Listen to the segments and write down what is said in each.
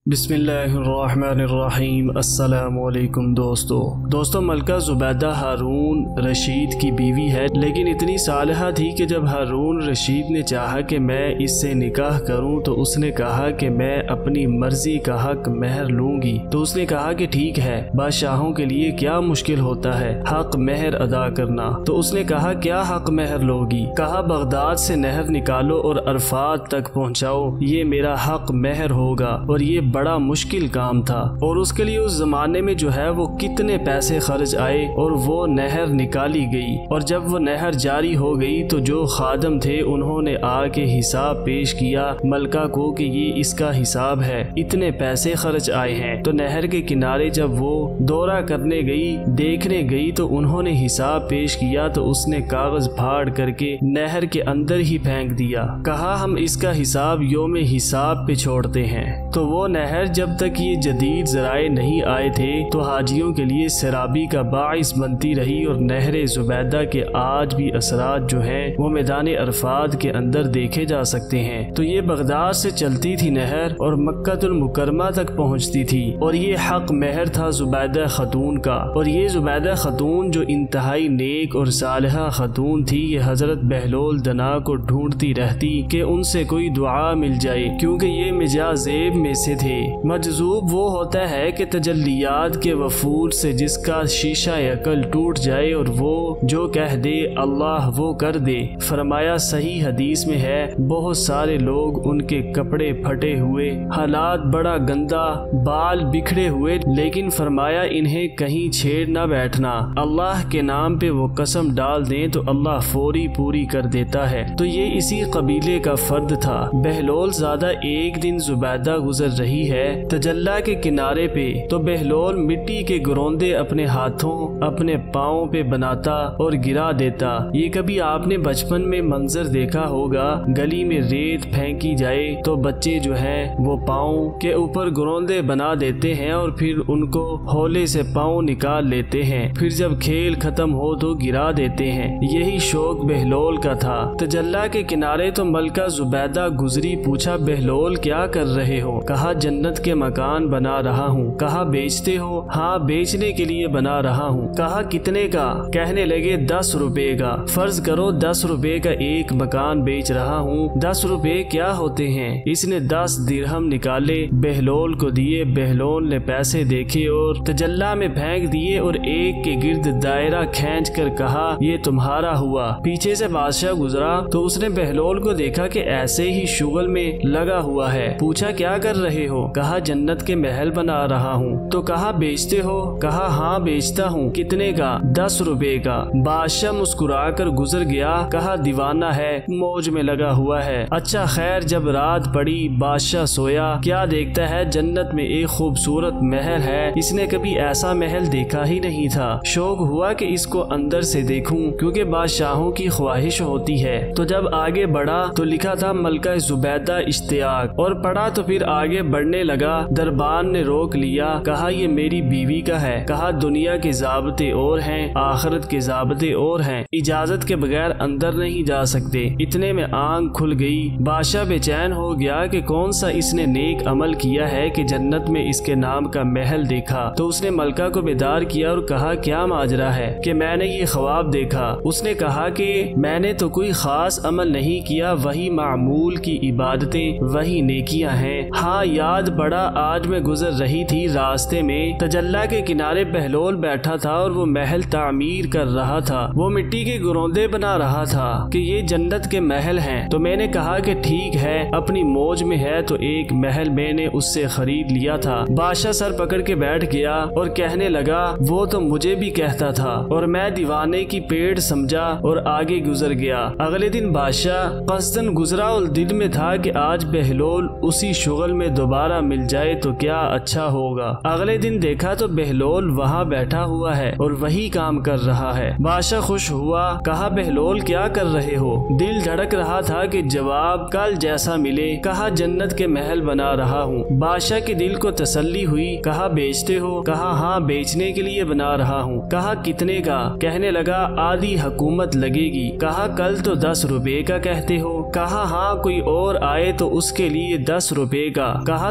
बिस्मिल्लाहिर्रहमानिर्रहीम। अस्सलामुअलैकुम दोस्तों मलका ज़ुबैदा हारून रशीद की बीवी है, लेकिन इतनी सालिहा थी कि जब हारून रशीद ने चाहा कि मैं इससे निकाह करूं तो उसने कहा कि मैं अपनी मर्जी का हक महर लूंगी। तो उसने कहा कि ठीक है, बादशाहों के लिए क्या मुश्किल होता है हक महर अदा करना। तो उसने कहा क्या हक महर लोगी? कहा बगदाद से नहर निकालो और अरफात तक पहुँचाओ, ये मेरा हक महर होगा। और ये बड़ा मुश्किल काम था और उसके लिए उस जमाने में जो है वो कितने पैसे खर्च आए और वो नहर निकाली गई। और जब वो नहर जारी हो गई तो जो खादम थे उन्होंने आके हिसाब पेश किया मलका को कि ये इसका हिसाब है, इतने पैसे खर्च आए हैं। तो नहर के किनारे जब वो दौरा करने गई, देखने गई, तो उन्होंने हिसाब पेश किया तो उसने कागज फाड़ करके नहर के अंदर ही फेंक दिया। कहा हम इसका हिसाब योम हिसाब पे छोड़ते हैं। तो वो नहर जब तक ये जदीद ज़राए नहीं आए थे तो हाजियों के लिए सराबी का बाइस बनती रही। और नहर ज़ुबैदा के आज भी असरात जो हैं वो मैदान अरफात के अंदर देखे जा सकते हैं। तो ये बगदाद से चलती थी नहर और मक्कातुल मुकरमा तक पहुँचती थी और ये हक महर था ज़ुबैदा खतून का। और ये ज़ुबैदा खतून जो इंतहाई नेक और सालिहा खतून थी, ये हजरत बहलोल दना को ढूंढती रहती कि उनसे कोई दुआ मिल जाए, क्योंकि ये मिजाजेब में से थे। मजजूब वो होता है कि तजल्लियात के वफूर से जिसका शीशा अकल टूट जाए और वो जो कह दे अल्लाह वो कर दे। फरमाया सही हदीस में है, बहुत सारे लोग उनके कपड़े फटे हुए, हालात बड़ा गंदा, बाल बिखरे हुए, लेकिन फरमाया इन्हें कहीं छेड़ ना बैठना। अल्लाह के नाम पे वो कसम डाल दें तो अल्लाह फौरी पूरी कर देता है। तो ये इसी कबीले का फर्द था। बहलोल ज़्यादा एक दिन ज़ुबैदा गुजर रही है तजल्ला के किनारे पे, तो बहलोल मिट्टी के गुरोंदे अपने हाथों अपने पाँव पे बनाता और गिरा देता। ये कभी आपने बचपन में मंजर देखा होगा, गली में रेत फेंकी जाए तो बच्चे जो हैं वो पाँव के ऊपर गुरोंदे बना देते हैं और फिर उनको हौले से पाँव निकाल लेते हैं, फिर जब खेल खत्म हो तो गिरा देते हैं। यही शौक बहलोल का था। तजल्ला के किनारे तो मलका ज़ुबैदा गुजरी, पूछा बहलोल क्या कर रहे हो? कहा जन्नत के मकान बना रहा हूँ। कहा बेचते हो? हाँ बेचने के लिए बना रहा हूँ। कहा कितने का? कहने लगे 10 रुपए का। फर्ज करो 10 रुपए का एक मकान बेच रहा हूँ, 10 रुपए क्या होते हैं? इसने 10 दिरहम निकाले, बहलोल को दिए। बहलोल ने पैसे देखे और तजल्ला में फेंक दिए और एक के गिर्द दायरा खींच कर कहा ये तुम्हारा हुआ। पीछे से बादशाह गुजरा तो उसने बहलोल को देखा कि ऐसे ही शुगल में लगा हुआ है। पूछा क्या कर रहे हो? कहा जन्नत के महल बना रहा हूँ। तो कहा बेचते हो? कहा हाँ बेचता हूँ। कितने का? 10 रुपए का। बादशाह मुस्कुरा कर गुजर गया। कहा दीवाना है, मौज में लगा हुआ है। अच्छा खैर, जब रात पड़ी बादशाह सोया, क्या देखता है जन्नत में एक खूबसूरत महल है। इसने कभी ऐसा महल देखा ही नहीं था। शौक हुआ कि इसको अंदर से देखूं, क्योंकि बादशाहों की ख्वाहिश होती है। तो जब आगे बढ़ा तो लिखा था मलका ज़ुबैदा इश्तियाक, और पढ़ा तो फिर आगे बढ़ने लगा। दरबान ने रोक लिया। कहा ये मेरी बीवी का है। कहा दुनिया के ज़ाबते और हैं, आखिरत के ज़ाबते और हैं, इजाजत के बगैर अंदर नहीं जा सकते। इतने में आंख खुल गई। बादशाह बेचैन हो गया कि कौन सा इसने नेक अमल किया है कि जन्नत में इसके नाम का महल देखा। तो उसने मलका को बेदार किया और कहा क्या माजरा है कि मैंने ये ख्वाब देखा। उसने कहा कि मैंने तो कोई खास अमल नहीं किया, वही मामूल की इबादतें, वही नेकियां हैं। हाँ याद पड़ा, आज मैं गुजर रही थी, रास्ते में तजल्ला के किनारे बहलोल बैठा था और वो महल तामीर कर रहा था। वो मिट्टी के गुरोंदे बना रहा था कि ये जन्नत के महल हैं। तो मैंने कहा कि ठीक है, अपनी मौज में है तो एक महल मैंने उससे खरीद लिया था। बादशाह सर पकड़ के बैठ गया और कहने लगा वो तो मुझे भी कहता था और मैं दीवाने की पेड़ समझा और आगे गुजर गया। अगले दिन बादशाह कसदन गुजरा और दिल में था कि आज बहलोल उसी शुगल में दोबारा मिल जाए तो क्या अच्छा होगा। अगले दिन देखा तो बहलोल वहाँ बैठा हुआ है और वही काम कर रहा है। बादशाह खुश हुआ। कहा बहलोल क्या कर रहे हो? दिल धड़क रहा था कि जवाब कल जैसा मिले। कहा जन्नत के महल बना रहा हूँ। बादशाह के दिल को तसल्ली हुई। कहा बेचते हो? कहा हाँ बेचने के लिए बना रहा हूँ। कहा कितने का? कहने लगा आधी हुकूमत लगेगी। कहा कल तो 10 रुपए का कहते हो। कहा हाँ कोई और आए तो उसके लिए 10 रुपए का। कहा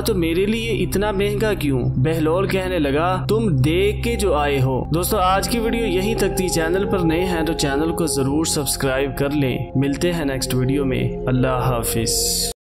तो मेरे लिए इतना महंगा क्यों? बहलोल कहने लगा, तुम देख के जो आए हो। दोस्तों आज की वीडियो यहीं तक थी। चैनल पर नए हैं तो चैनल को जरूर सब्सक्राइब कर लें। मिलते हैं नेक्स्ट वीडियो में। अल्लाह हाफिज।